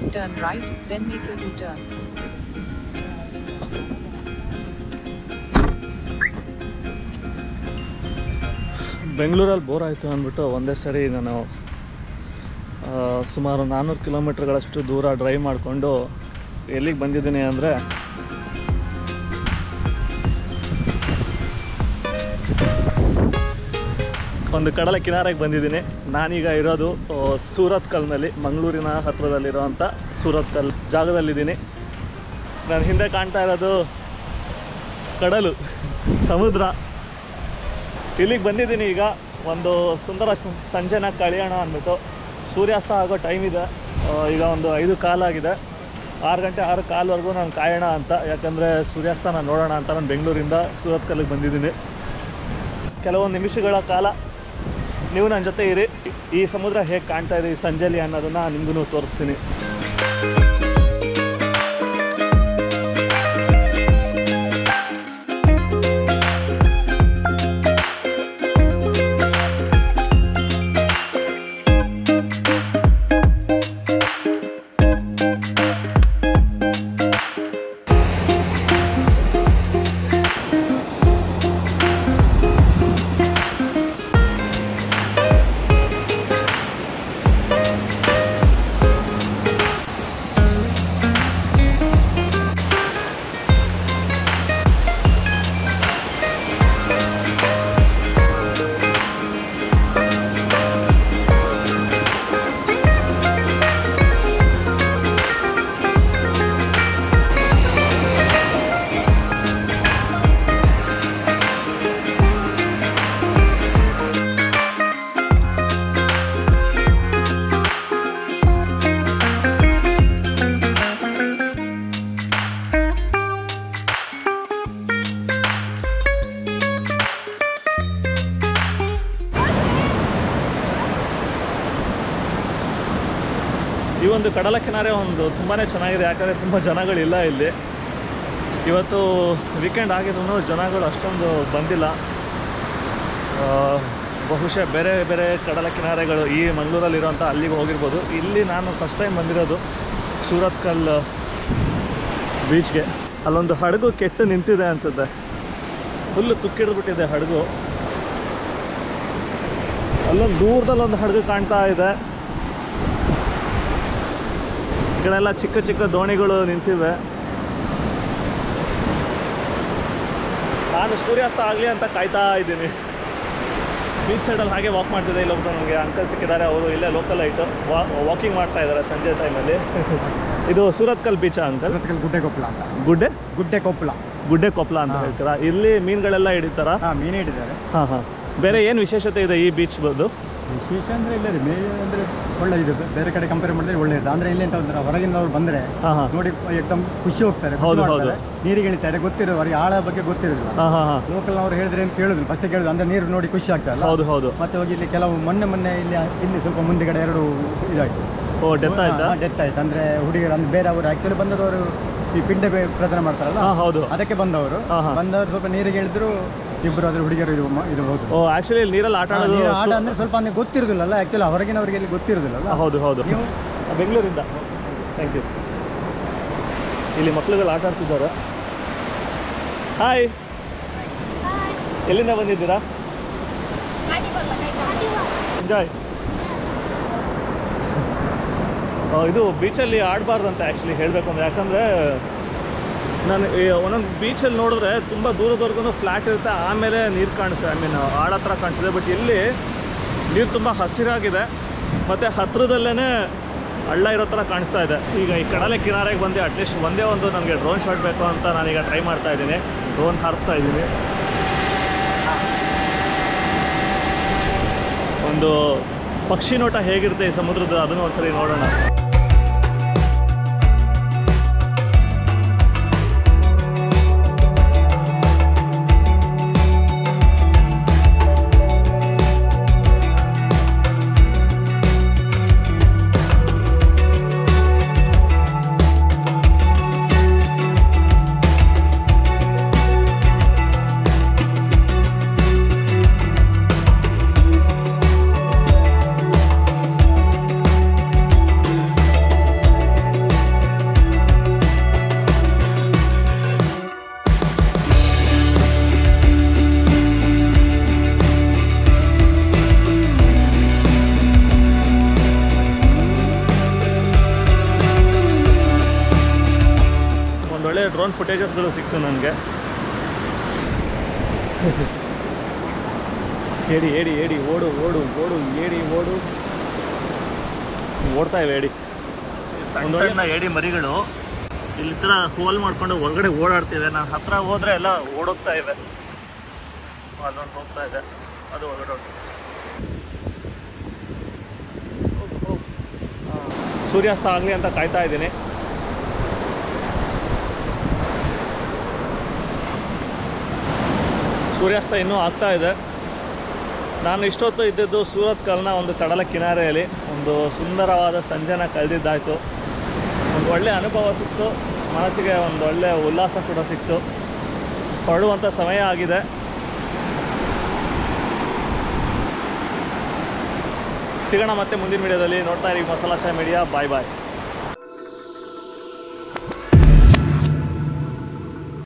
Turn right, then make a U-turn. ಬೆಂಗಳೂರಲ್ಲಿ bore ಆಯಿತು ಅಂದ್ಬಿಟ್ಟು ಒಂದೇ ಸರಿ ನಾನು ಸುಮಾರು 400 ಕಿಲೋಮೀಟ್ರ್ಗಳಷ್ಟು ದೂರ ಡ್ರೈವ್ ಮಾಡಿಕೊಂಡು ಎಲ್ಲಿಗೆ ಬಂದಿದ್ದೀನಿ ಅಂದರೆ ಒಂದು ಕಡಲ ಕಿನಾರೆಗೆ ಬಂದಿದ್ದೀನಿ. ನಾನೀಗ ಇರೋದು ಸೂರತ್ಕಲ್ನಲ್ಲಿ, ಮಂಗಳೂರಿನ ಹತ್ತಿರದಲ್ಲಿರೋವಂಥ ಸೂರತ್ಕಲ್ ಜಾಗದಲ್ಲಿದ್ದೀನಿ. ನಾನು ಹಿಂದೆ ಕಾಣ್ತಾ ಇರೋದು ಕಡಲು, ಸಮುದ್ರ. ಇಲ್ಲಿಗೆ ಬಂದಿದ್ದೀನಿ. ಈಗ ಒಂದು ಸುಂದರ ಸಂಜೆನ ಕಳೆಯೋಣ ಅಂದ್ಬಿಟ್ಟು. ಸೂರ್ಯಾಸ್ತ ಆಗೋ ಟೈಮ್ ಇದೆ. ಈಗ ಒಂದು 5 ಕಾಲಾಗಿದೆ. 6 ಗಂಟೆ 6 ಕಾಲ್ವರೆಗೂ ನಾನು ಕಾಯೋಣ ಅಂತ, ಯಾಕಂದರೆ ಸೂರ್ಯಾಸ್ತನ ನೋಡೋಣ ಅಂತ ನಾನು ಬೆಂಗಳೂರಿಂದ ಸೂರತ್ಕಲ್ಗೆ ಬಂದಿದ್ದೀನಿ. ಕೆಲವೊಂದು ನಿಮಿಷಗಳ ಕಾಲ ನೀವು ನನ್ನ ಜೊತೆ ಇರಿ. ಈ ಸಮುದ್ರ ಹೇಗೆ ಕಾಣ್ತಾ ಇದೆ ಈ ಸಂಜೆಲಿ ಅನ್ನೋದನ್ನು ನಿಮಗೂ ತೋರಿಸ್ತೀನಿ. ಈ ಒಂದು ಕಡಲ ಕಿನಾರೆ ಒಂದು ತುಂಬಾ ಚೆನ್ನಾಗಿದೆ, ಯಾಕಂದರೆ ತುಂಬ ಜನಗಳಿಲ್ಲ ಇಲ್ಲಿ. ಇವತ್ತು ವೀಕೆಂಡ್ ಆಗಿದ್ರು ಜನಗಳು ಅಷ್ಟೊಂದು ಬಂದಿಲ್ಲ. ಬಹುಶಃ ಬೇರೆ ಬೇರೆ ಕಡಲ ಕಿನಾರೆಗಳು ಈ ಮಂಗಳೂರಲ್ಲಿರೋಂಥ ಅಲ್ಲಿಗೆ ಹೋಗಿರ್ಬೋದು. ಇಲ್ಲಿ ನಾನು ಫಸ್ಟ್ ಟೈಮ್ ಬಂದಿರೋದು ಸೂರತ್ಕಲ್ ಬೀಚ್ಗೆ. ಅಲ್ಲೊಂದು ಹಡಗು ಕೆಟ್ಟು ನಿಂತಿದೆ ಅನಿಸುತ್ತೆ, ಫುಲ್ಲು ತುಕ್ಕಿಡ್ಬಿಟ್ಟಿದೆ ಹಡಗು. ಅಲ್ಲೊಂದು ದೂರದಲ್ಲೊಂದು ಹಡಗು ಕಾಣ್ತಾ ಇದೆ. ಈ ಕಡೆಲ್ಲ ಚಿಕ್ಕ ಚಿಕ್ಕ ದೋಣಿಗಳು ನಿಂತಿವೆ. ನಾನು ಸೂರ್ಯಾಸ್ತ ಆಗಲಿ ಅಂತ ಕಾಯ್ತಾ ಇದ್ದೀನಿ. ಬೀಚ್ ಸೈಡಲ್ಲಿ ಹಾಗೆ ವಾಕ್ ಮಾಡ್ತಿದ್ದೆ. ಇಲ್ಲೊಬ್ಬರು ನನಗೆ ಅಂಕಲ್ ಸಿಕ್ಕಿದ್ದಾರೆ, ಅವರು ಇಲ್ಲೇ ಲೋಕಲ್ ಆಯಿತು ವಾಕಿಂಗ್ ಮಾಡ್ತಾ ಇದ್ದಾರೆ ಸಂಜೆ ಟೈಮಲ್ಲಿ. ಇದು ಸೂರತ್ಕಲ್ ಬೀಚಾ ಅಂಕಲ್? ಗುಡ್ಡೆ ಕೊಪ್ಪಳ ಅಂತ. ಗುಡ್ಡೆ ಕೊಪ್ಪಳ ಅಂತ ಹೇಳ್ತೀರಾ? ಇಲ್ಲಿ ಮೀನುಗಳೆಲ್ಲ ಹಿಡಿತಾರಾ? ಮೀನೇ ಹಿಡಿದ್ದಾರೆ. ಹಾಂ. ಬೇರೆ ಏನು ವಿಶೇಷತೆ ಇದೆ ಈ ಬೀಚ್ ಬಂದು? ವಿಶೇಷ ಅಂದರೆ ಇಲ್ಲ ರೀ, ಅಂದರೆ ಒಳ್ಳೆ ಇದೆ. ಬೇರೆ ಕಡೆ ಕಂಪೇರ್ ಮಾಡಿದ್ರೆ ಒಳ್ಳೆ ಇದೆ. ಅಂದರೆ ಇಲ್ಲಿ ಅಂತ ಅಂದ್ರೆ ಹೊರಗಿನವ್ರು ಬಂದರೆ ನೋಡಿ ಎಕ್ದಮ್ ಖುಷಿ ಹೋಗ್ತಾರೆ, ನೀರಿಗೆ ಇಳಿತಾರೆ. ಗೊತ್ತಿರೋದು ಅವರಿಗೆ ಆಳ ಬಗ್ಗೆ ಗೊತ್ತಿರೋದಿಲ್ಲ. ಲೋಕಲ್ನವ್ರು ಹೇಳಿದ್ರೆ ಏನು ಕೇಳೋದಿಲ್ಲ, ಫಸ್ಟ್ ಕೇಳೋದು. ಅಂದರೆ ನೀರು ನೋಡಿ ಖುಷಿ ಆಗ್ತಾರಲ್ಲ. ಹೌದು. ಮತ್ತೆ ಹೋಗಿ ಇಲ್ಲಿ ಕೆಲವು ಮೊನ್ನೆ ಇಲ್ಲಿ ಸ್ವಲ್ಪ ಮುಂದೆಗಡೆ 2 ಇದಾಯಿತು. ಡೆತ್ ಆಯ್ತು. ಅಂದರೆ ಹುಡುಗರು ಅಂದರೆ ಬೇರೆ ಅವರು ಆ್ಯಕ್ಚುಲಿ ಬಂದವರು ಈ ಪಿಂಡ ಪ್ರದಾನ ಮಾಡ್ತಾರಲ್ಲ, ಅದಕ್ಕೆ ಬಂದವರು ಸ್ವಲ್ಪ ನೀರಿಗೆ ಇಳಿದ್ರು. ಇಬ್ಬರು ಅದ್ರ ಹುಡುಗಿಯರು ಇದು ಹೌದು. ಆಕ್ಚುಲಿ ನೀರಲ್ಲಿ ಆಟ ಅಂದ್ರೆ ಸ್ವಲ್ಪ ನನಗೆ ಗೊತ್ತಿರೋದಿಲ್ಲ. ಆ್ಯಕ್ಚುಲಿ ಹೊರಗಿನವರಿಗೆ ಇಲ್ಲಿ ಗೊತ್ತಿರೋದಿಲ್ಲ. ಹೌದು. ನೀವು ಬೆಂಗಳೂರಿಂದ? Thank you. ಇಲ್ಲಿ ಮಕ್ಕಳುಗಳು ಆಟ ಆಡ್ತಿದ್ದಾರೆ. ಹಾಯ್, ಎಲ್ಲಿಂದ ಬಂದಿದ್ದೀರಾ? ಎಂಜಾಯ್. ಇದು ಬೀಚಲ್ಲಿ ಆಡಬಾರ್ದಂತೆ ಆ್ಯಕ್ಚುಲಿ ಹೇಳಬೇಕು ಅಂದರೆ. ಯಾಕಂದರೆ ನಾನು ಒಂದೊಂದು ಬೀಚಲ್ಲಿ ನೋಡಿದ್ರೆ ತುಂಬ ದೂರದವರೆಗೂ ಫ್ಲ್ಯಾಟ್ ಇರುತ್ತೆ, ಆಮೇಲೆ ನೀರು ಕಾಣಿಸುತ್ತೆ, ಐ ಮೀನ್ ಆಳ ಹತ್ರ ಕಾಣಿಸುತ್ತೆ. ಬಟ್ ಇಲ್ಲಿ ನೀರು ತುಂಬ ಹಸಿರಾಗಿದೆ ಮತ್ತು ಹತ್ತಿರದಲ್ಲೇ ಹಳ್ಳ ಇರೋ ಥರ ಕಾಣಿಸ್ತಾ ಇದೆ. ಈಗ ಈ ಕಡಲ ಕಿನಾರೆಗೆ ಬಂದು ಅಟ್ಲೀಸ್ಟ್ ಒಂದೇ ಒಂದು ನನಗೆ ಡ್ರೋನ್ ಶಾಟ್ ಬೇಕು ಅಂತ ನಾನೀಗ ಟ್ರೈ ಮಾಡ್ತಾ ಇದ್ದೀನಿ. ಡ್ರೋನ್ ಹಾರಿಸ್ತಾ ಇದ್ದೀನಿ. ಒಂದು ಪಕ್ಷಿ ನೋಟ ಹೇಗಿರುತ್ತೆ ಈ ಸಮುದ್ರದ, ಅದನ್ನು ಒಂದ್ಸರಿ ನೋಡೋಣ. ಫುಟೇಜಸ್ಗಳು ಸಿಕ್ತು ನನಗೆ. ಏಡಿ ಏಡಿ ಏಡಿ ಓಡು ಓಡು ಓಡು ಏಡಿ ಓಡು ಓಡ್ತಾ ಇವೆ ಏಡಿ. ಸಣ್ಣ ಸಣ್ಣ ಏಡಿ ಮರಿಗಳು ಇಲ್ಲಿ ಥರ ಹೋಲ್ ಮಾಡ್ಕೊಂಡು ಹೊರಗಡೆ ಓಡಾಡ್ತಿವೆ. ನಾನು ಹತ್ರ ಹೋದರೆ ಎಲ್ಲ ಓಡೋಗ್ತಾ ಇವೆ. ಅಲ್ಲೊಂದು ಹೋಗ್ತಾ ಇದೆ, ಅದು ಹೊರಗಡೆ ಸೂರ್ಯಾಸ್ತ ಆಗಲಿ ಅಂತ ಕಾಯ್ತಾ ಇದ್ದೀನಿ. ಸೂರ್ಯಾಸ್ತ ಇನ್ನೂ ಆಗ್ತಾ ಇದೆ. ನಾನು ಇಷ್ಟೊತ್ತು ಇದ್ದಿದ್ದು ಸೂರತ್ಕಲ್ನ ಒಂದು ಕಡಲ ಕಿನಾರೆಯಲ್ಲಿ ಒಂದು ಸುಂದರವಾದ ಸಂಜೆನ ಕಳೆದಿದ್ದಾಯಿತು. ಒಂದು ಒಳ್ಳೆಯ ಅನುಭವ ಸಿಕ್ತು, ಮನಸ್ಸಿಗೆ ಒಂದು ಒಳ್ಳೆಯ ಉಲ್ಲಾಸ ಕೂಡ ಸಿಕ್ತು. ಹೊರಡುವಂಥ ಸಮಯ ಆಗಿದೆ. ಸಿಗೋಣ ಮತ್ತೆ ಮುಂದಿನ ವಿಡಿಯೋದಲ್ಲಿ. ನೋಡ್ತಾ ಇರಿ ಮಸಾಲಾ ಶಾ ಮೀಡಿಯಾ. ಬಾಯ್ ಬಾಯ್.